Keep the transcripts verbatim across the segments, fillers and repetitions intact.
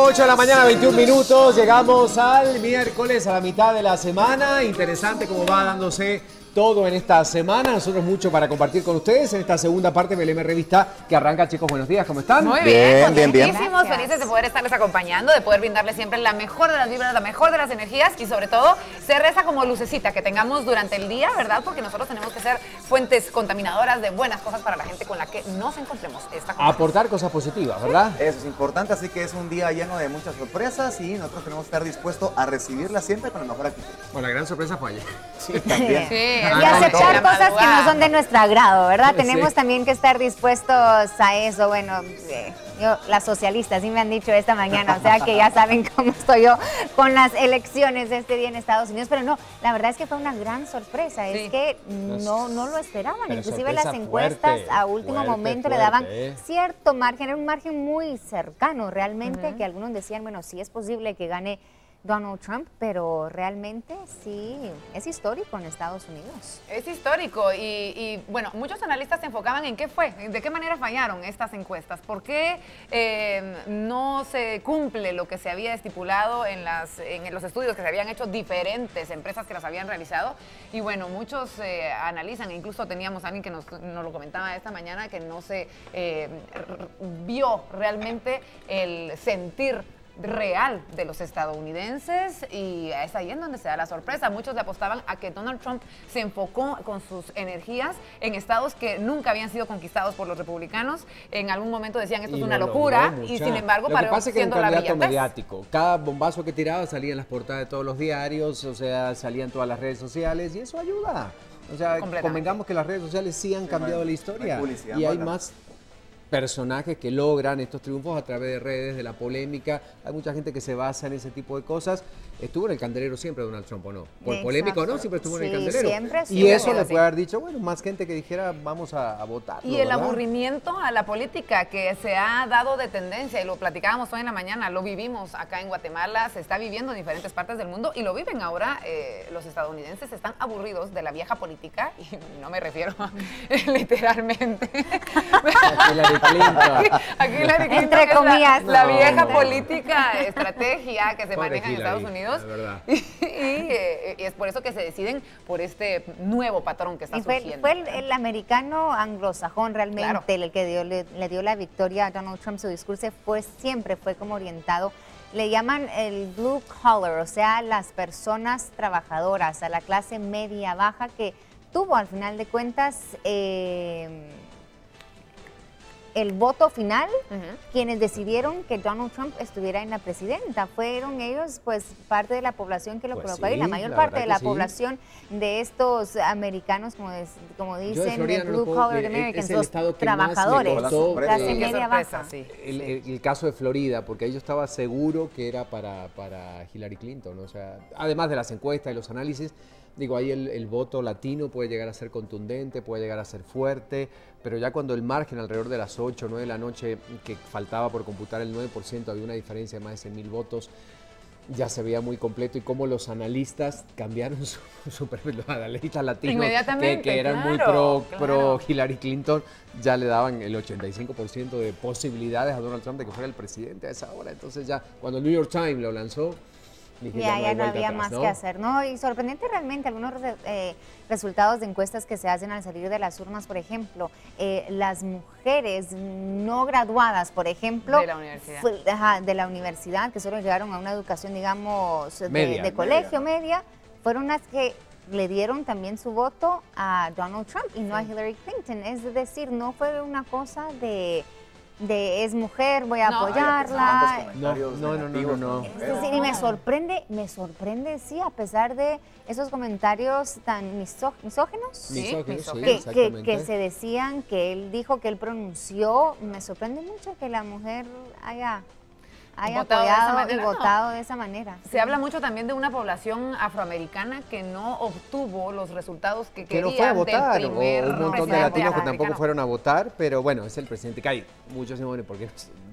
ocho de la mañana, veintiún minutos. Llegamos al miércoles, a la mitad de la semana. Interesante cómo va dándose todo en esta semana. Nosotros mucho para compartir con ustedes en esta segunda parte de B L M Revista que arranca. Chicos, buenos días, ¿cómo están? Muy bien, bien, bien. Muchísimos felices de poder estarles acompañando, de poder brindarles siempre la mejor de las vibras, la mejor de las energías y sobre todo ser esa como lucecita que tengamos durante el día, ¿verdad? Porque nosotros tenemos que ser fuentes contaminadoras de buenas cosas para la gente con la que nos encontremos. Esta Aportar cosas positivas, ¿verdad? Eso es importante, así que es un día lleno de muchas sorpresas y nosotros tenemos que estar dispuestos a recibirlas siempre con la mejor actitud. Bueno, la gran sorpresa fue ayer. Sí, también. Sí, y aceptar cosas que no son de nuestro agrado, ¿verdad? Sí. Tenemos también que estar dispuestos a eso. Bueno, eh, yo, las socialistas, sí me han dicho esta mañana, o sea que ya saben cómo estoy yo con las elecciones de este día en Estados Unidos, pero no, la verdad es que fue una gran sorpresa, sí. Es que no, no lo esperaban, pero inclusive las encuestas fuerte, a último fuerte, momento fuerte, le daban eh. cierto margen, era un margen muy cercano realmente, Uh-huh. que algunos decían, bueno, sí es posible que gane Donald Trump, pero realmente sí, es histórico en Estados Unidos. Es histórico y, y, bueno, muchos analistas se enfocaban en qué fue, de qué manera fallaron estas encuestas, por qué eh, no se cumple lo que se había estipulado en, las, en los estudios que se habían hecho diferentes empresas que las habían realizado. Y bueno, muchos eh, analizan, e incluso teníamos a alguien que nos, nos lo comentaba esta mañana, que no se eh, vio realmente el sentir real de los estadounidenses y es ahí en donde se da la sorpresa. Muchos le apostaban a que Donald Trump se enfocó con sus energías en estados que nunca habían sido conquistados por los republicanos. En algún momento decían esto Y es una lo locura logró, y sin embargo lo que paró pasa es que era un siendo la candidato brillantez. mediático. Cada bombazo que tiraba salía en las portadas de todos los diarios, o sea, salía en todas las redes sociales y eso ayuda. O sea, convengamos que las redes sociales sí han cambiado sí, la historia y hay más personajes que logran estos triunfos a través de redes, de la polémica. Hay mucha gente que se basa en ese tipo de cosas. Estuvo en el candelero siempre Donald Trump, ¿o no? Por polémico o no, siempre estuvo sí, en el candelero. Siempre, y siempre, eso le sí. puede haber dicho, bueno, más gente que dijera, vamos a, a votar. Y el ¿verdad? Aburrimiento a la política que se ha dado de tendencia, y lo platicábamos hoy en la mañana, lo vivimos acá en Guatemala, se está viviendo en diferentes partes del mundo y lo viven ahora eh, los estadounidenses, están aburridos de la vieja política, y no me refiero a, literalmente. Hillary Clinton. Aquí Hillary Clinton entre comillas. La, la vieja no. política, estrategia que se Pobre maneja en Hillary, Estados Unidos. y, y, eh, y es por eso que se deciden por este nuevo patrón que está y fue, surgiendo. Fue el, el americano anglosajón realmente claro. el que dio, le, le dio la victoria a Donald Trump. Su discurso fue, siempre fue como orientado. Le llaman el blue collar, o sea, las personas trabajadoras, a la clase media baja que tuvo al final de cuentas eh, el voto final, uh-huh. quienes decidieron que Donald Trump estuviera en la presidenta. Fueron ellos, pues, parte de la población que lo pues colocó ahí. Sí, la mayor la parte de la sí. población de estos americanos, como, es, como dicen, de no Blue Collar Americans, los trabajadores, clase de, media baja. Sí. El, el, el caso de Florida, porque yo estaba seguro que era para, para Hillary Clinton, o sea, además de las encuestas y los análisis, digo, ahí el, el voto latino puede llegar a ser contundente, puede llegar a ser fuerte, pero ya cuando el margen alrededor de las ocho, nueve de la noche, que faltaba por computar el nueve por ciento, había una diferencia de más de cien mil votos, ya se veía muy completo y cómo los analistas cambiaron su, su los analistas latinos que, que eran claro, muy pro, claro. pro Hillary Clinton, ya le daban el ochenta y cinco por ciento de posibilidades a Donald Trump de que fuera el presidente a esa hora. Entonces ya cuando el New York Times lo lanzó, dije, ya, ya, no, no había atrás, más ¿no? que hacer, ¿no? Y sorprendente realmente algunos eh, resultados de encuestas que se hacen al salir de las urnas, por ejemplo, eh, las mujeres no graduadas, por ejemplo, de la universidad, fue, ajá, de la universidad que solo llegaron a una educación, digamos, de, media, de colegio, media, media, fueron las que le dieron también su voto a Donald Trump y no sí. a Hillary Clinton. Es decir, no fue una cosa de... de es mujer, voy a no, apoyarla. No, no, no, no, no, no. Es decir, y me sorprende, me sorprende, sí, a pesar de esos comentarios tan misó, misógenos, sí, misógenos que, sí, que, que se decían, que él dijo, que él pronunció. Me sorprende mucho que la mujer haya... haya votado apoyado de esa manera, y votado no. de esa manera. Se sí. habla mucho también de una población afroamericana que no obtuvo los resultados que, que querían no fue a votar, del primer o un montón de latinos que tampoco americano. fueron a votar, pero bueno, es el presidente que hay muchos, bueno, porque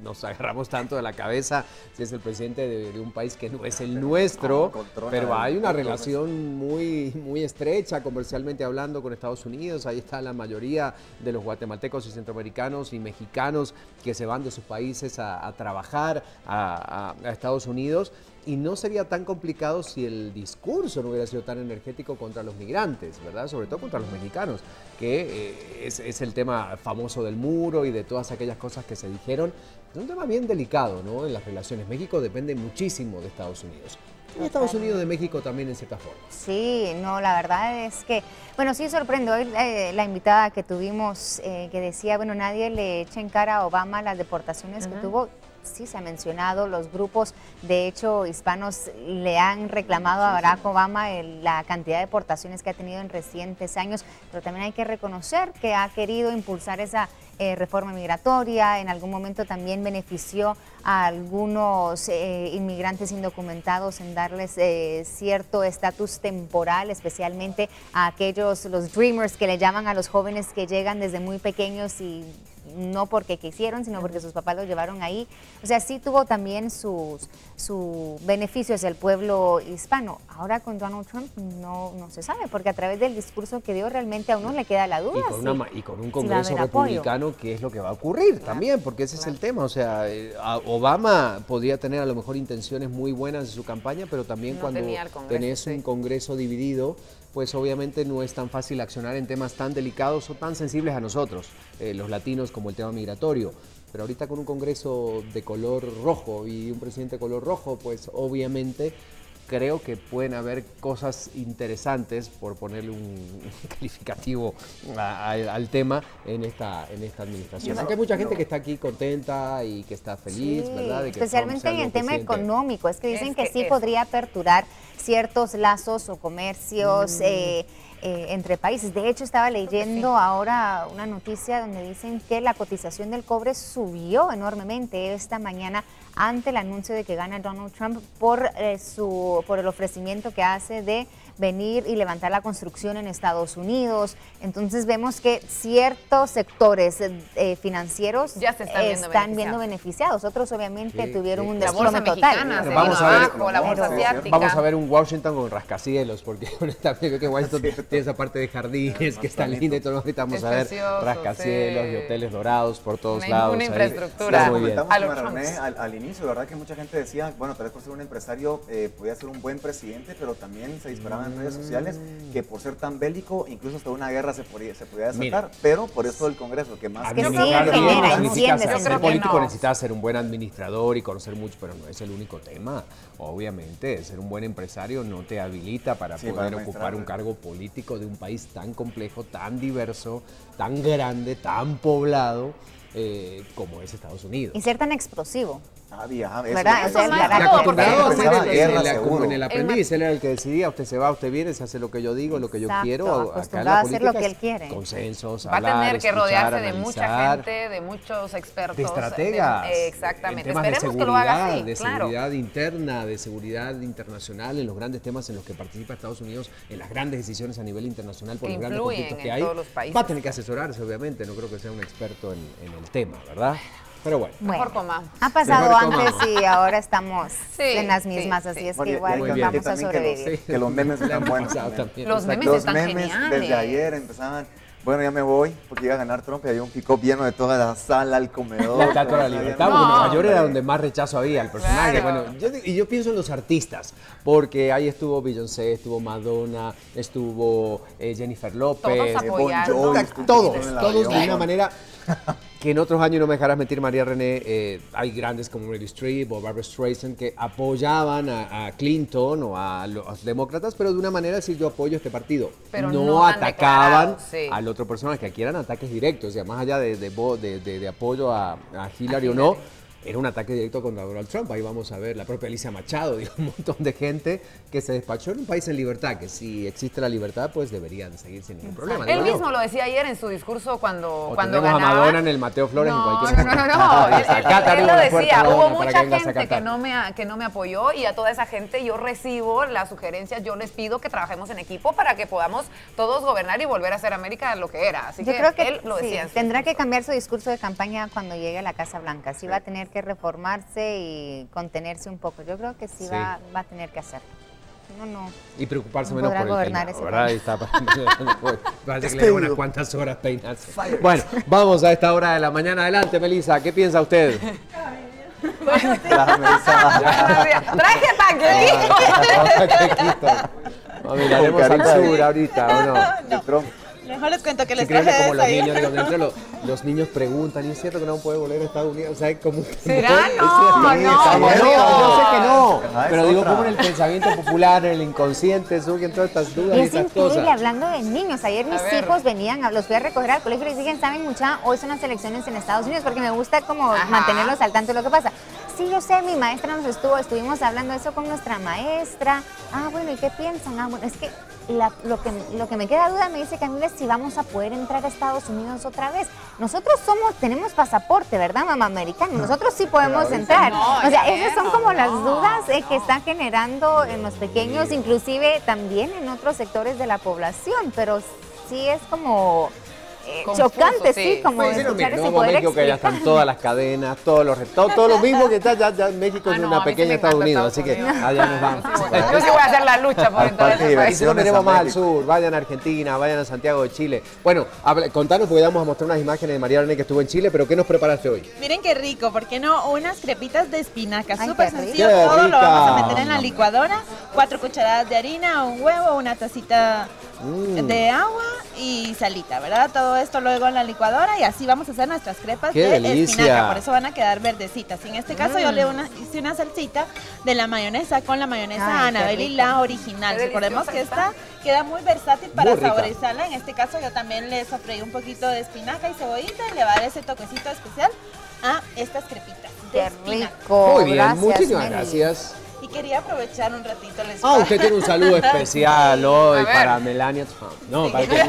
nos agarramos tanto de la cabeza si es el presidente de, de un país que no es el nuestro, no, pero hay una relación muy, muy estrecha comercialmente hablando con Estados Unidos. Ahí está la mayoría de los guatemaltecos y centroamericanos y mexicanos que se van de sus países a, a trabajar a, a, a Estados Unidos. Y no sería tan complicado si el discurso no hubiera sido tan energético contra los migrantes, ¿verdad? Sobre todo contra los mexicanos, que eh, es, es el tema famoso del muro y de todas aquellas cosas que se dijeron. Es un tema bien delicado, ¿no? En las relaciones. México depende muchísimo de Estados Unidos. Y Estados Unidos de México también en cierta forma. Sí, no, la verdad es que, bueno, sí sorprende hoy eh, la invitada que tuvimos eh, que decía, bueno, nadie le echa en cara a Obama las deportaciones uh-huh. que tuvo. Sí, se ha mencionado, los grupos, de hecho, hispanos le han reclamado a Barack Obama el, la cantidad de deportaciones que ha tenido en recientes años, pero también hay que reconocer que ha querido impulsar esa eh, reforma migratoria, en algún momento también benefició a algunos eh, inmigrantes indocumentados en darles eh, cierto estatus temporal, especialmente a aquellos, los dreamers que le llaman a los jóvenes que llegan desde muy pequeños y no porque quisieron, sino porque sus papás los llevaron ahí. O sea, sí tuvo también sus, sus beneficios el pueblo hispano. Ahora con Donald Trump no, no se sabe, porque a través del discurso que dio realmente a uno le queda la duda. Y con, sí, una, y con un Congreso si republicano, ¿qué es lo que va a ocurrir? Claro, también, porque ese claro. es el tema. O sea, Obama podría tener a lo mejor intenciones muy buenas en su campaña, pero también no cuando tenés sí. un Congreso dividido, pues obviamente no es tan fácil accionar en temas tan delicados o tan sensibles a nosotros, eh, los latinos, como el tema migratorio. Pero ahorita con un Congreso de color rojo y un presidente de color rojo, pues obviamente creo que pueden haber cosas interesantes, por ponerle un calificativo a, a, al tema, en esta, en esta administración. Aunque hay mucha gente que está aquí contenta y que está feliz, sí, ¿verdad? De que especialmente en el tema presidente. económico, es que dicen es que, que sí eso. podría aperturar ciertos lazos o comercios mm. eh, eh, entre países. De hecho, estaba leyendo sí. ahora una noticia donde dicen que la cotización del cobre subió enormemente esta mañana ante el anuncio de que gana Donald Trump por, eh, su, por el ofrecimiento que hace de venir y levantar la construcción en Estados Unidos. Entonces vemos que ciertos sectores eh, financieros ya se están, viendo, están beneficiados. viendo beneficiados. Otros obviamente sí, tuvieron sí. un desplome total. Vamos a, ver, abajo, la bolsa asiática. Vamos a ver un Washington con rascacielos, porque honestamente creo que Washington sí. tiene esa parte de jardines que está linda y todo lo que estamos a ver rascacielos sí. y hoteles dorados por todos una, lados. Una infraestructura. Ahí. Muy bien. A lo René, al, al inicio, la verdad que mucha gente decía, bueno, tal vez por ser un empresario eh, podía ser un buen presidente, pero también se disparaba en redes sociales que por ser tan bélico, incluso hasta una guerra se podía, se podía desatar, Mira, pero por eso el Congreso, que más que que sí, genera, significa ser, ser político no. necesitas ser un buen administrador y conocer mucho, pero no es el único tema. Obviamente, ser un buen empresario no te habilita para sí, poder para ocupar un cargo político de un país tan complejo, tan diverso, tan grande, tan poblado eh, como es Estados Unidos. Y ser tan explosivo. Había, eso, ¿verdad? eso, o sea, la, la acostumbrado a ser el, el, como en el aprendiz, él era el que decidía, usted se va, usted viene, se hace lo que yo digo, lo que yo Exacto, quiero. Acá en la a hacer lo que él quiere. Consensos, va hablar, a tener que escuchar, rodearse analizar, de mucha gente, de muchos expertos. De estrategas. De, exactamente. En temas Esperemos de que lo haga así, de claro. seguridad interna, de seguridad internacional, en los grandes temas en los que participa Estados Unidos, en las grandes decisiones a nivel internacional por los grandes conflictos que hay. Va a tener que asesorarse, obviamente, no creo que sea un experto en, en el tema, ¿verdad? Pero bueno, bueno, mejor comamos. Ha pasado antes y ahora estamos sí, en las mismas, sí, así sí. es que igual bueno, vamos a sobrevivir. Que los, sí, que los memes están buenos. Los memes los están memes geniales. Desde ayer empezaban, bueno, ya me voy, porque iba a ganar Trump y había un pick-up lleno de toda la sala, el comedor. La Estatua de la Libertad, porque en Nueva York era donde más rechazo había al personaje. Claro. Bueno, yo, y yo pienso en los artistas, porque ahí estuvo Beyoncé, estuvo Madonna, estuvo eh, Jennifer López. Todos apoyando. Bon Jovi, todos, todos de una manera que en otros años, no me dejarás mentir, María René, eh, hay grandes como Meryl Streep o Barbara Streisand que apoyaban a, a Clinton o a los demócratas, pero de una manera decir yo apoyo este partido. Pero no, no atacaban sí. al otro personaje, que aquí eran ataques directos, o sea, más allá de, de, de, de, de apoyo a, a Hillary a o no, era un ataque directo contra Donald Trump. Ahí vamos a ver la propia Alicia Machado, digo, un montón de gente que se despachó en un país en libertad, que si existe la libertad, pues deberían seguir sin ningún problema. Él mismo yo. lo decía ayer en su discurso cuando, o cuando ganaba. a Madonna en el Mateo Flores no, en cualquier No, no, no, no. él, él, él lo decía, hubo mucha que gente que no, me, que no me apoyó y a toda esa gente yo recibo las sugerencias, yo les pido que trabajemos en equipo para que podamos todos gobernar y volver a hacer América lo que era. Así yo que, creo que él lo decía. Sí, tendrá que cambiar su discurso de campaña cuando llegue a la Casa Blanca. Sí, sí. va a tener que reformarse y contenerse un poco. Yo creo que sí, sí. Va, va a tener que hacerlo. No, no. Y preocuparse no menos por el gobernar peinado, ese ¿verdad? Ahí está. Parece que le lleva unas cuantas horas peinarse. Bueno, vamos a esta hora de la mañana. Adelante, Melissa, ¿qué piensa usted? Traje panquequitos. No, miraremos al sur ahorita, ¿o no? No. Mejor les cuento que les sí, traje como los ahí. niños, digo, dentro los, los niños preguntan, ¿y es cierto que no puede volver a Estados Unidos? O sea, como que ¿será? No, no, no, no, yo sé que no, Ah, pero es digo, otra. como en el pensamiento popular, en el inconsciente, surgen todas estas dudas y Es estas increíble, cosas. hablando de niños, ayer mis hijos venían, los fui a recoger al colegio y les dije, ¿saben mucha? Hoy son las elecciones en Estados Unidos, porque me gusta como Ajá. mantenerlos al tanto de lo que pasa. Sí, yo sé, mi maestra nos estuvo, estuvimos hablando de eso con nuestra maestra. Ah, bueno, ¿y qué piensan? Ah, bueno, es que la, lo que lo que me queda duda me dice Camila es si vamos a poder entrar a Estados Unidos otra vez. Nosotros somos, tenemos pasaporte, ¿verdad, mamá americana? Nosotros sí podemos entrar. no, o sea, ya esas son no, como no, las dudas eh, no. que están generando en los pequeños, inclusive también en otros sectores de la población, pero sí es como eh, Confuso, chocante, sí. sí, como Pues, sí, no, escuchar mira, ese no, poder México que ya están explicar. todas las cadenas, todos los todo, todo lo mismo que está ya, ya México Ah, es no, a una mí sí pequeña me Estados encanta Unidos, Estados así que Unidos. allá nos vamos. Yo sí voy a hacer la lucha por Al entrar parque a de ese Y país. si no diversiones queremos a más al México. sur, vayan a Argentina, vayan a Santiago de Chile. Bueno, habla, contanos porque vamos a mostrar unas imágenes de María René que estuvo en Chile, pero ¿qué nos preparaste hoy? Miren qué rico, ¿por qué no? Unas crepitas de espinaca, Ay, súper qué rico. sencillo. ¡Qué Todo rica! lo vamos a meter en la licuadora. Cuatro cucharadas de harina, un huevo, una tacita Mm. de agua y salita, ¿verdad? Todo esto luego en la licuadora y así vamos a hacer nuestras crepas ¡Qué de delicia! espinaca. Por eso van a quedar verdecitas. Y en este caso yo le una, hice una salsita de la mayonesa con la mayonesa Ay, qué Anabel y rico. la original. Qué Recordemos que deliciosa esta queda muy versátil para Muy rica. saborizarla. En este caso yo también le sofreí un poquito de espinaca y cebollita y le va a dar ese toquecito especial a estas crepitas de Qué espinaca. rico. Muy bien, Gracias, muchísimas Meli. gracias. Y quería aprovechar un ratito les Ah, usted tiene un saludo especial hoy A ver. para Melania Trump. No, para, que,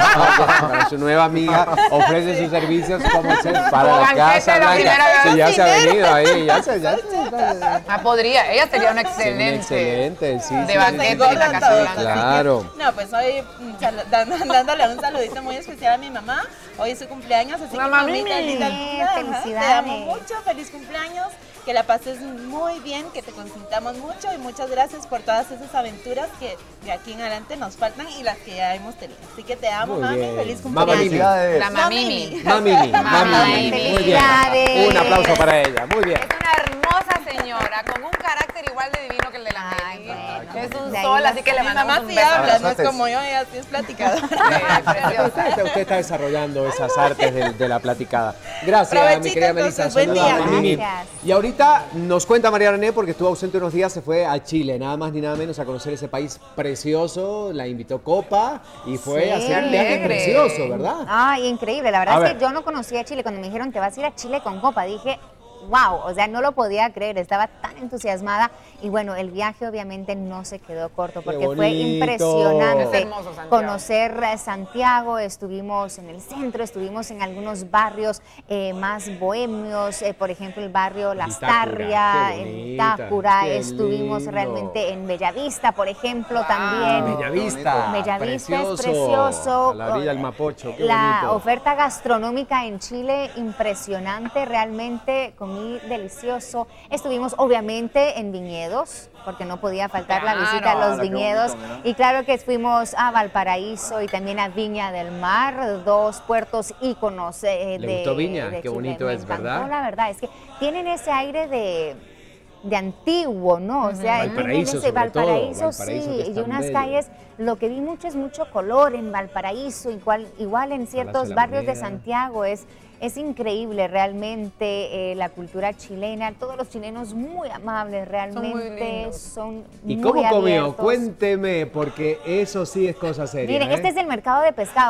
para su nueva amiga ofrece sus servicios como chef para Como la banquete Casa la Blanca. primera vez. Sí, ya se ha venido ahí, ya se, ya se. Ah, podría. Ella sería una Excelente, excelente. excelente, sí. de sí, banquete sí, en la engordan Casa todos, Blanca. así que- Claro. No, pues hoy mm, sal- dando- dándole un saludito muy especial a mi mamá. Hoy es su cumpleaños, así Mamá que mamita Mimi. linda, Eh, ajá, felicidades. te amo mucho, feliz cumpleaños, que la pases muy bien, que te consintamos mucho y muchas gracias por todas esas aventuras que de aquí en adelante nos faltan y las que ya hemos tenido. Así que te amo, Muy mami, bien. feliz Mamá cumpleaños. Mimi. Felicidades. La mamimi. Mamimi, Mamá Mamimi. Mimi. Muy bien. Felicidades. Un aplauso para ella. Muy bien. Es una hermosa señora con un carácter igual de divino que el de la Ay, Meli. bueno. Es un De ahí sol, la- así que le Mi mandamos mamá un sí beso. habla, no es Abrazotes. como yo, ella sí es platicadora. Sí, preciosa. Usted, usted está desarrollando esas artes de, de la platicada. Gracias, mi Provechito, querida Melissa. entonces, buen Saludos a día. Mimi. Gracias. Y ahorita nos cuenta María René, porque estuvo ausente unos días, se fue a Chile, nada más ni nada menos a conocer ese país precioso. La invitó Copa y fue Sí. a hacer un viaje Alegre. precioso, ¿verdad? Ay, increíble. La verdad A es ver. que yo no conocía Chile. Cuando me dijeron, te vas a ir a Chile con Copa, dije, wow, o sea, no lo podía creer. Estaba tan entusiasmada. Y bueno, el viaje obviamente no se quedó corto porque fue bonito. impresionante Es hermoso Santiago. conocer eh, Santiago. Estuvimos en el centro, estuvimos en algunos barrios eh, más bohemios, eh, por ejemplo, el barrio Las Tácura, Tarria, qué en bonita, Tácura. qué Estuvimos lindo. realmente en Bellavista, por ejemplo, Wow. también. Bellavista. Bellavista precioso. es precioso. A la orilla del Mapocho, qué La bonito. oferta gastronómica en Chile impresionante, realmente comí delicioso. Estuvimos obviamente en viñedos, porque no podía faltar la Claro. visita a los Claro, qué viñedos. bonito, mira. Y claro que fuimos a Valparaíso y también a Viña del Mar, dos puertos íconos eh, ¿Le de gustó Viña? de Qué Chile. bonito Me es, encantó, ¿verdad? la verdad, es que tienen ese aire de de antiguo, ¿no? O sea, tienen Valparaíso, ese sobre todo, Valparaíso, Valparaíso, que sí, es y tan unas bello. calles, lo que vi mucho es mucho color en Valparaíso, igual, igual en ciertos de la barrios de Moneda. Santiago, es, es increíble realmente eh, la cultura chilena, todos los chilenos muy amables, realmente lindos. son ¿Y muy cómo comió? abiertos. Cuénteme, porque eso sí es cosa seria. Miren, ¿eh? este es el mercado de pescado.